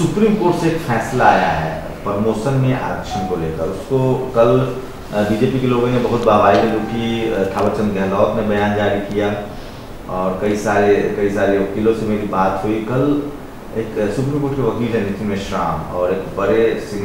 Supreme court से एक फैसला आया है प्रमोशन में आरक्षण को लेकर। उसको कल बीजेपी के लोगों ने बहुत वाहवाही लूटी, थावरचंद गहलोत ने बयान जारी किया और कई सारे वकीलों से मेरी बात हुई। कल एक सुप्रीम कोर्ट के वकील है नितिन मेश्राम और एक बड़े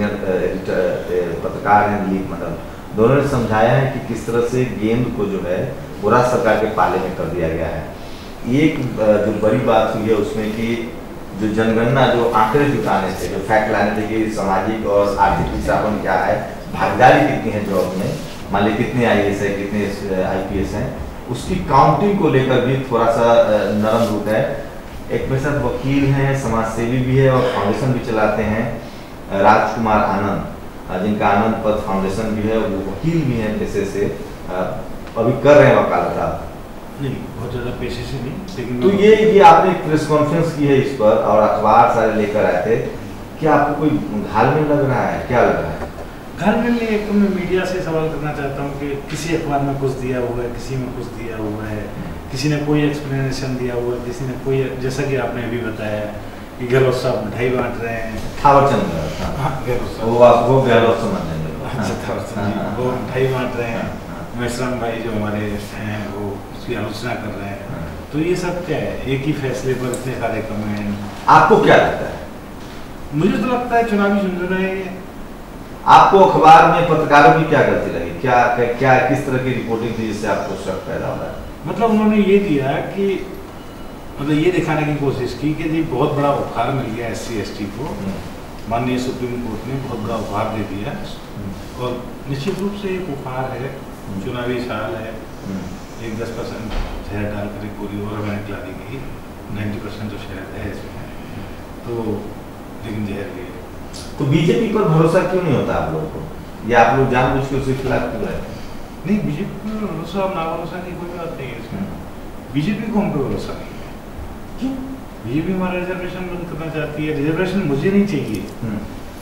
सीनियर पत्रकार हैं दिलीप मंडल, दोनों ने समझाया है कि किस तरह से गेंद को जो है वो राज्य सरकार के पाले में कर दिया गया है। एक जो बड़ी बात हुई है उसमें कि जो जनगणना, जो आंकड़े जुटाने थे, जो फैक्ट लाने थे कि सामाजिक और आर्थिक पिछड़ापन क्या है, भागीदारी कितनी है जॉब में, मान ली कितने IAS है, कितने IPS हैं, उसकी काउंटिंग को लेकर भी थोड़ा सा नरम रूप है। एक मेरे साथ वकील हैं, समाजसेवी भी है और फाउंडेशन भी चलाते हैं, राजकुमार आनंद, जिनका आनंद पथ फाउंडेशन भी है, वो वकील भी हैं पेशे से, अभी कर रहे हैं वकालत आप? नहीं, बहुत ज़्यादा पेशे से नहीं, लेकिन तो ये आपने प्रेस कॉन्फ्रेंस की है इस पर और अखबार सारे लेकर आए थे, क्या आपको कोई घालमेल लग रहा है, क्या लग रहा है? घालमेल नहीं, एक तो मैं मीडिया से सवाल करना चाहता हूँ कि किसी अखबार में कुछ दिया हुआ है, किसी में कुछ दिया हुआ है, किसी ने कोई एक्सप्लेनेशन दिया हुआ है, किसी ने कोई, जैसा कि आपने अभी बताया कि गहलोत साहब मिठाई बांट रहे हैं, थावरचंद, हाँ गहलोत साहब, वो गहलोत समझ लेंगे, अच्छा थावरचंद जी, वो मिठाई बांट रहे हैं, मेश्राम भाई जो हमारे हैं वो उसकी आलोचना कर रहे हैं, तो ये सब क्या है, एक ही फैसले पर इतने सारे कमेंट। आपको क्या लगता है? मुझे तो लगता है चुनावी झुंझुना है। आपको अखबार में पत्रकारों की क्या गलती लगी, क्या किस तरह की रिपोर्टिंग थी जिससे आपको शक पैदा हो रहा है? मतलब उन्होंने ये दिया कि, मतलब ये दिखाने की कोशिश की कि जी बहुत बड़ा उपहार मिल गया SC/ST को, माननीय सुप्रीम कोर्ट ने बहुत बड़ा उपहार दे दिया और निश्चित रूप से एक उपहार है, चुनावी साल है, एक 10% शहद डालकर एक पूरी और हमें खिला दी गई, 90% जो शहद है इसमें, तो लेकिन जहर गए। तो बीजेपी पर भरोसा क्यों नहीं होता आप लोगों को, या आप लोग जानबूझ के उसके खिलाफ क्यों रहते हैं? नहीं, बीजेपी पर भरोसा और ना भरोसा की कोई बात नहीं है इसमें, बीजेपी को हम पे भरोसा नहीं है। क्यों? बीजेपी हमारा रिजर्वेशन बंद करना चाहती है। रिजर्वेशन मुझे नहीं चाहिए,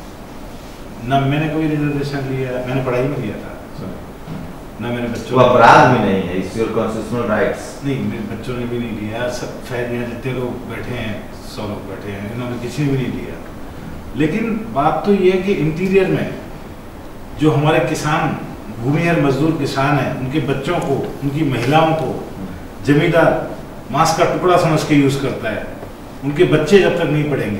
ना मैंने कोई रिजर्वेशन लिया, मैंने पढ़ाई में लिया था, ना मेरे बच्चों, अपराध भी नहीं है, इट्स योर कॉन्स्टिट्यूशनल राइट्स। नहीं, मेरे बच्चों ने भी नहीं लिया, सब शायद यहाँ जितने लोग बैठे हैं 100 लोग बैठे हैं, इन्होंने किसी ने भी नहीं लिया। लेकिन बात तो ये है कि इंटीरियर में जो हमारे किसान, भूमिहीन मजदूर किसान हैं, उनके बच्चों को, उनकी महिलाओं को जमींदार मांस का टुकड़ा समझ के यूज करता है, उनके बच्चे जब तक नहीं पढ़ेंगे,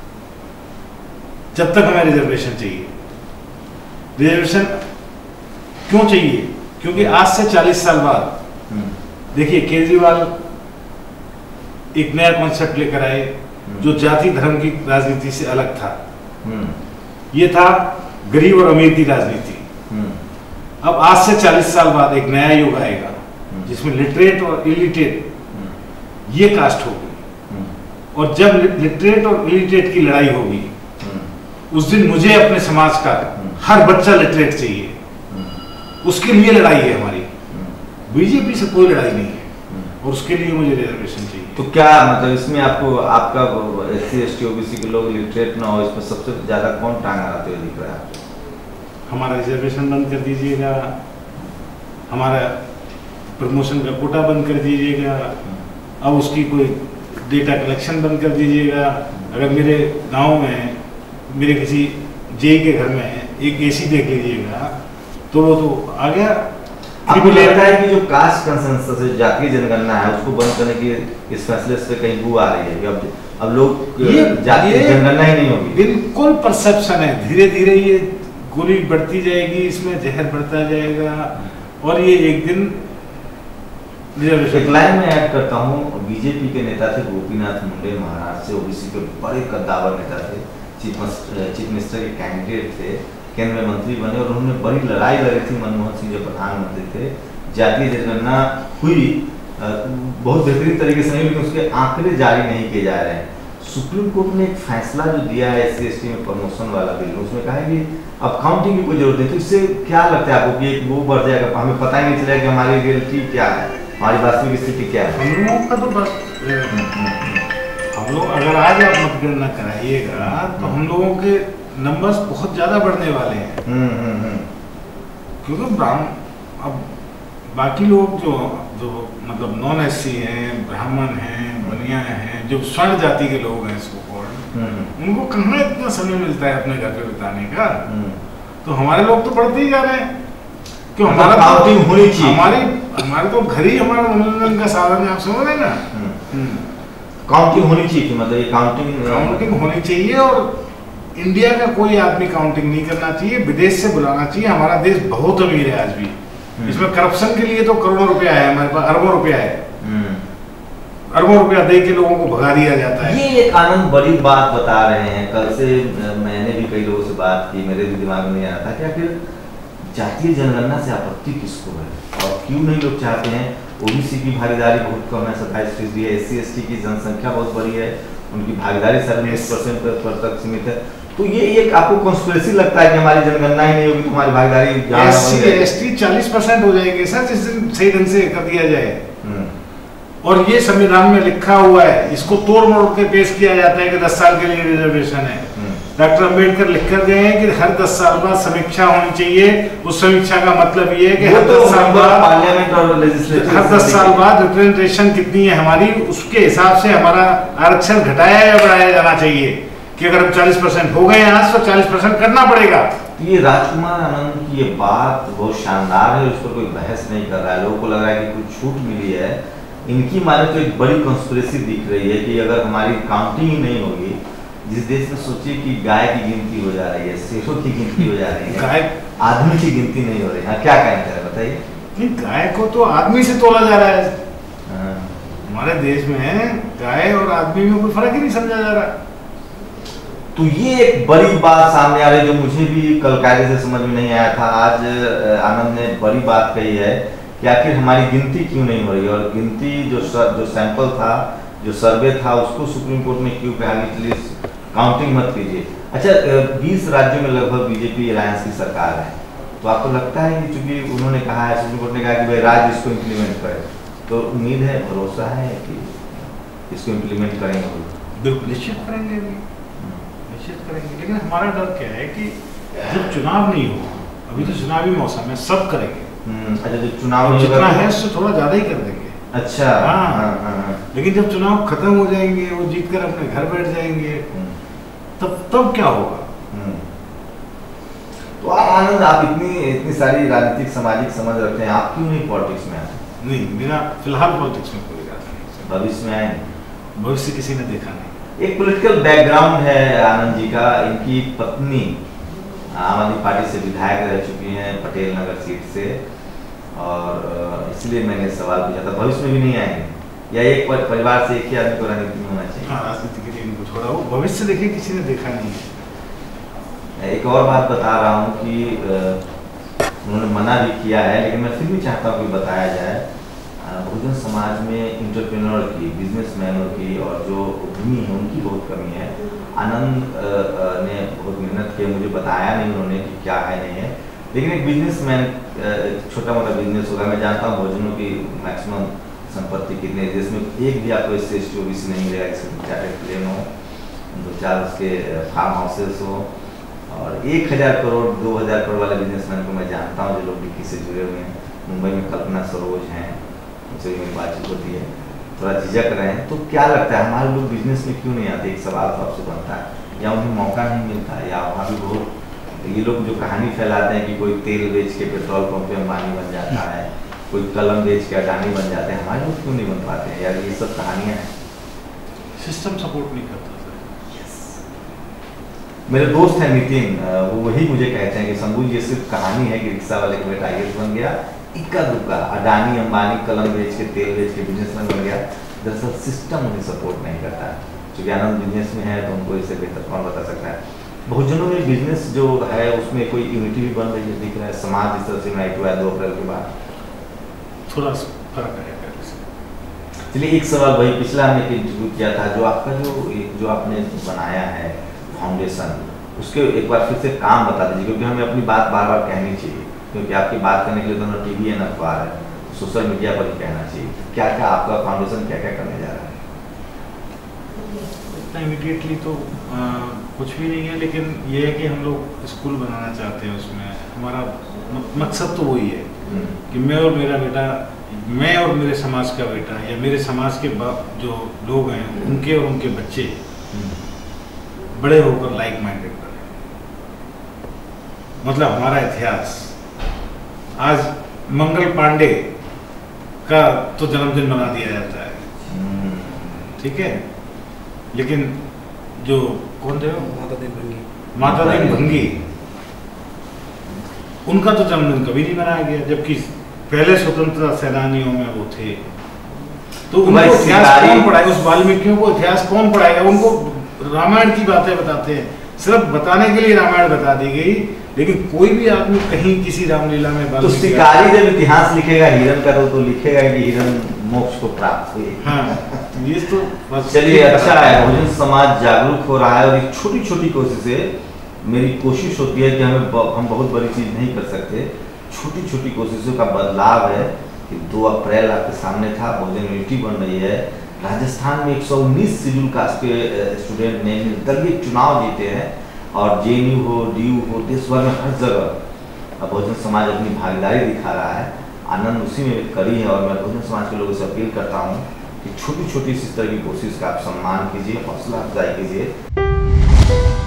जब तक हमें रिजर्वेशन चाहिए। रिजर्वेशन क्यों चाहिए? क्योंकि आज से 40 साल बाद देखिए केजरीवाल एक नया कॉन्सेप्ट लेकर आए जो जाति धर्म की राजनीति से अलग था। ये था गरीब और अमीर की राजनीति। अब आज से 40 साल बाद एक नया युग आएगा जिसमें लिटरेट और इलिटरेट ये कास्ट होगी, और जब लिटरेट और इलिटरेट की लड़ाई होगी उस दिन मुझे अपने समाज का हर बच्चा लिटरेट चाहिए, उसके लिए लड़ाई है हमारी। बीजेपी से कोई लड़ाई नहीं है और उसके लिए मुझे रिजर्वेशन चाहिए। तो क्या मतलब इसमें आपको, आपका SC/ST OBC के लोग लिटरेट ना हो, इसमें सबसे ज्यादा कौन टांग आते हुए दिख रहा है आपको? हमारा रिजर्वेशन बंद कर दीजिएगा, हमारा प्रमोशन का कोटा बंद कर दीजिएगा, अब उसकी कोई डेटा कलेक्शन बंद कर दीजिएगा। अगर मेरे गांव में मेरे किसी जेई के घर में एक AC देख लीजिएगा तो वो तो आ गया। आपको लगता है कि जो कास्ट कंसेंसस है, जातीय जनगणना है, उसको बंद करने की इस फैसले से कहीं बू आ रही है कि अब लोग जातीय जनगणना ही नहीं होगी? बिल्कुल परसेप्शन है, धीरे धीरे ये गोली बढ़ती जाएगी, इसमें जहर बढ़ता जाएगा और ये एक दिन एक लाइन में ऐड करता हूँ। बीजेपी के नेता थे गोपीनाथ मुंडे, महाराष्ट्र से OBC के बड़े कद्दावर नेता थे, चीफ मिनिस्टर के कैंडिडेट थे, केंद्र में मंत्री बने और उन्होंने बड़ी लड़ाई लड़ी थी मनमोहन सिंह जब प्रधानमंत्री थे। जातीय जनगणना हुई बहुत बेहतरीन तरीके से नहीं, लेकिन उसके आंकड़े जारी नहीं किए जा रहे हैं। सुप्रीम कोर्ट ने एक फैसला जो दिया है SC/ST में प्रमोशन वाला बिल, उसमें कहा है कि अब काउंटिंग की कोई जरूरत नहीं। तो इससे क्या लगता है आपको कि वो बढ़ जाएगा, हमें पता ही नहीं चलेगा कि हमारी रियलिटी क्या है, हमारी वास्तविक स्थिति क्या है? हम लोगों का तो बस हम लोग अगर आज आप मतगणना कराइएगा तो हम लोगों के नंबर्स बहुत ज्यादा बढ़ने वाले हैं। क्योंकि अब बाकी लोग जो मतलब नॉन SC हैं, ब्राह्मण हैं, बनिया हैं, जो स्वर्ण जाति के लोग हैं, इसको उनको कहाँ इतना समय मिलता है अपने घर पे बिताने का। तो हमारे लोग तो बढ़ते ही जा रहे हैं, क्यों हमारा काउंटिंग होनी चाहिए, हमारे तो घर ही हमारा मनोरंजन का साधन है, आप समझ रहे हैं ना। काउंटिंग होनी चाहिए कि मतलब ये काउंटिंग होनी चाहिए, और इंडिया का कोई आदमी काउंटिंग नहीं करना चाहिए, विदेश से बुलाना चाहिए। हमारा देश बहुत अमीर है आज भी, इसमें करप्शन के लिए तो करोड़ों रुपया है, हमारे पास अरबों रुपया है, अरबों रुपया दे के लोगों को भगा दिया जाता है। ये एक आनंद बड़ी बात बता रहे हैं। कल से मैंने भी कई लोगों से बात की, मेरे भी दिमाग में नहीं आ रहा था कि आखिर जातीय जनगणना से आपत्ति किसको है और क्यों नहीं लोग चाहते हैं। ओबीसी की भागीदारी बहुत कम है, 27% है। SC/ST की जनसंख्या बहुत बड़ी है, उनकी भागीदारी 70% पर तक सीमित है। तो ये एक आपको कॉन्स्पिरेसी लगता है कि हमारी जनगणना ही नहीं होगी, तुम्हारी भागीदारी SC/ST 40% हो जाएंगे सर, जिस दिन सही ढंग से कर दिया जाए। और ये संविधान में लिखा हुआ है, इसको तोड़ मोड़ के पेश किया जाता है कि 10 साल के लिए रिजर्वेशन है। डॉक्टर अंबेडकर लिख कर गए हैं कि हर 10 साल बाद समीक्षा होनी चाहिए। उस समीक्षा का मतलब ये है कि हर 10 साल बाद पार्लियामेंट और लेजिस्लेचर हर 10 साल बाद रिप्रेजेंटेशन कितनी है हमारी, उसके हिसाब से हमारा आरक्षण घटाया या बढ़ाया जाना चाहिए। कि अगर हम 40% हो गए आज तो 40% करना पड़ेगा। ये राजकुमार आनंद की ये बात बहुत शानदार है, उस पर कोई बहस नहीं कर रहा है। लोगों को लग रहा है कि कुछ छूट मिली है। इनकी माने तो एक बड़ी कॉन्स्पिरेसी दिख रही है कि अगर हमारी काउंटिंग ही नहीं होगी, जिस देश में सोचिए कि गाय की गिनती हो जा रही है, शेरों की गिनती हो जा रही है, गाय आदमी की गिनती नहीं हो रही है, क्या कहेंगे बताइए। नहीं, गाय को तो आदमी से तोला जा रहा है। हमारे देश में गाय और आदमी में कोई फर्क ही नहीं समझा जा रहा। तो ये एक बड़ी बात सामने आ रही है जो मुझे भी कल कायदे से समझ में नहीं आया था। आज आनंद ने बड़ी बात कही है कि आखिर हमारी गिनती क्यों नहीं हो रही, और गिनती जो सैंपल था, जो सर्वे था, उसको सुप्रीम कोर्ट ने क्यों कहा कि प्लीज काउंटिंग मत कीजिए। अच्छा, 20 राज्यों में लगभग बीजेपी अलायंस की सरकार है, तो आपको लगता है कि चूंकि उन्होंने कहा है, सुप्रीम कोर्ट ने कहा कि भाई राज्य इसको इम्प्लीमेंट करे, तो उम्मीद है, भरोसा है कि इसको इम्प्लीमेंट करेंगे? बिल्कुल निश्चित करेंगे, निश्चित करेंगे। लेकिन हमारा डर क्या है कि जब चुनाव नहीं हो, अभी तो चुनावी मौसम है, सब करेंगे। अच्छा, जो चुनाव जितना है उससे थोड़ा ज्यादा ही कर देंगे। अच्छा, हाँ। लेकिन जब चुनाव खत्म हो जाएंगे, वो जीत कर अपने घर बैठ जाएंगे, तब क्या होगा? तो आनंद, आप इतनी सारी राजनीतिक सामाजिक समझ रखते हैं, आप क्यों नहीं पॉलिटिक्स में आए? नहीं, मेरा फिलहाल पॉलिटिक्स में कोई इरादा नहीं। भविष्य में आए? भविष्य किसी ने देखा नहीं। एक पॉलिटिकल बैकग्राउंड है आनंद जी का। इनकी पत्नी आम आदमी पार्टी से विधायक रह चुकी हैं, पटेल नगर सीट से, और इसलिए मैंने सवाल पूछा था। भविष्य में भी नहीं आएंगे, या एक परिवार से एक ही आदमी को राजनीति में होना चाहिए? हाँ, राजनीति के लिए इनको छोड़ा हो। भविष्य देखिए, किसी ने देखा नहीं है। एक और बात बता रहा हूँ कि उन्होंने मना भी किया है, लेकिन मैं फिर भी चाहता हूँ कि बताया जाए। बहुजन समाज में इंटरप्रेन्योर की, बिजनेसमैनों की और जो उद्यमी है उनकी बहुत कमी है। आनंद ने बहुत मेहनत की, मुझे बताया नहीं उन्होंने कि क्या है नहीं है, लेकिन एक बिजनेसमैन, छोटा मोटा बिजनेस होगा। मैं जानता हूँ भोजनों की मैक्सिमम संपत्ति कितने देश में, एक भी आपको SC/ST OBC नहीं मिलेगा जिसमें चार्टर्ड प्लेन हो, 2-4 उसके फार्म हाउसेस हो, और 1000 करोड़ 2000 करोड़ वाले बिजनेसमैन को मैं जानता हूँ जो लोग डिक्की से जुड़े हुए हैं। मुंबई में कल्पना सरोज हैं, उनसे मेरी बातचीत होती है, थोड़ा झिझक रहे हैं। तो क्या लगता है हमारे लोग बिजनेस में क्यों नहीं आते? एक सवाल तो आपसे बनता है, या उन्हें मौका नहीं मिलता, या वहाँ भी बहुत ये लोग जो कहानी फैलाते हैं कि कोई तेल बेच के पेट्रोल पंप पे अंबानी बन जाता है, कोई कलम बेच के अडानी बन जाते हैं, हमारे लोग क्यों नहीं बन पाते हैं? यार, ये सब कहानियाँ हैं। सिस्टम सपोर्ट नहीं करता। मेरे दोस्त हैं नितिन, वो वही मुझे कहते हैं कि शंभू ये सिर्फ कहानी है कि रिक्शा वाले का बेटा IAS बन गया, इक्का दुक्का अडानी अंबानी कलम बेच के तेल बेच के बिजनेसमैन बन गया। दरअसल सिस्टम उन्हें सपोर्ट नहीं करता है। क्योंकि आनंद बिजनेस में है तो उनको इससे बेहतर कौन बता सकता है। बहुजनों में बिजनेस जो है उसमें कोई यूनिटी भी बन रही है, दिख रहा है। समाज इस तरह से यूनाइट हुआ है 2 अप्रैल के बाद, थोड़ा फर्क है। चलिए, एक सवाल वही पिछला हमने इंटरव्यू किया था, जो आपका जो आपने बनाया है फाउंडेशन, उसके एक बार फिर से काम बता दीजिए, क्योंकि हमें अपनी बात बार बार कहनी चाहिए, क्योंकि आपकी बात करने के लिए तो ना TV है ना अखबार है, सोशल मीडिया पर ही कहना चाहिए। क्या क्या आपका फाउंडेशन क्या क्या करने जा रहा है? इमीडिएटली तो कुछ भी नहीं है, लेकिन ये है कि हम लोग स्कूल बनाना चाहते हैं। उसमें हमारा मकसद तो वही है कि मैं और मेरा बेटा, मैं और मेरे समाज का बेटा, या मेरे समाज के जो लोग हैं उनके और उनके बच्चे बड़े होकर लाइक माइंडेड बने। मतलब हमारा इतिहास, आज मंगल पांडे का तो जन्मदिन मना दिया जाता है, ठीक है, लेकिन जो कौन थे माता दीन भंगी, उनका तो जन्मदिन कभी नहीं मनाया गया, जबकि पहले स्वतंत्रता सेनानियों में वो थे। तो उनको इतिहास कौन पढ़ाएगा? उस वाल्मीकियों को इतिहास कौन पढ़ाएगा? उनको रामायण की बातें बताते हैं, सिर्फ बताने के लिए रामायण बता दी गई, लेकिन कोई भी आदमी कहीं किसी रामलीला में तो शिकारी जब इतिहास लिखेगा हिरण का तो लिखेगा कि हिरण मोक्ष को प्राप्त हुई। हाँ, ये तो चलिए अच्छा है, बहुजन समाज जागरूक हो रहा है और एक छोटी छोटी कोशिशें, मेरी कोशिश होती है कि हम बहुत बड़ी चीज नहीं कर सकते, छोटी छोटी कोशिशों का बदलाव है कि 2 अप्रैल आपके सामने था, बहुजन यूनिटी बन रही है। राजस्थान में 119 शेड्यूल कास्ट के स्टूडेंट ने निर्दलीय चुनाव जीते हैं और JNU हो, DU हो, देश भर में हर जगह बहुजन समाज अपनी भागीदारी दिखा रहा है। आनंद उसी में करी है और मैं बहुजन समाज के लोगों से अपील करता हूँ कि छोटी छोटी इस तरह की कोशिश का आप सम्मान कीजिए, हौसला अफजाई कीजिए।